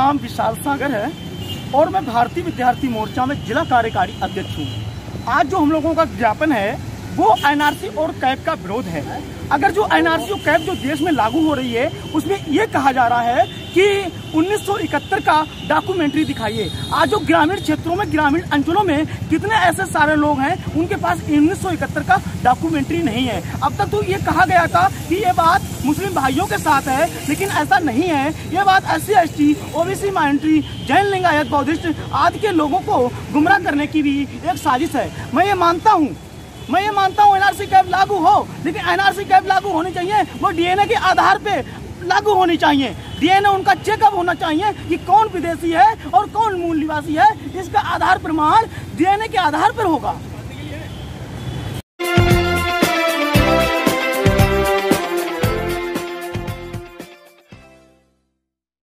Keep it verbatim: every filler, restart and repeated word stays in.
नाम विशाल सागर है और मैं भारतीय विद्यार्थी मोर्चा में जिला कार्यकारी अध्यक्ष हूँ। आज जो हम लोगों का ज्ञापन है वो एनआरसी और कैब का विरोध है। अगर जो एनआरसी और कैब जो देश में लागू हो रही है उसमें ये कहा जा रहा है कि उन्नीस सौ इकहत्तर का डॉक्यूमेंट्री दिखाइए। आज जो ग्रामीण क्षेत्रों में, ग्रामीण अंचलों में कितने ऐसे सारे लोग हैं उनके पास उन्नीस सौ इकहत्तर का डॉक्यूमेंट्री नहीं है। अब तक तो ये कहा गया था कि ये बात मुस्लिम भाइयों के साथ है, लेकिन ऐसा नहीं है। ये बात S C S T, OBC minority, Jain Lingayat, Buddhist आदि के लोगों को गुमराह करने की भी एक साजिश है। मैं ये मानता हूँ मैं ये मानता हूँ एनआरसी कैब लागू हो, लेकिन एनआरसी कैब लागू होनी चाहिए वो डीएनए के आधार पे लागू होनी चाहिए। डीएनए उनका चेकअप होना चाहिए कि कौन विदेशी है और कौन मूल निवासी है। इसका आधार प्रमाण डीएनए के आधार पर होगा।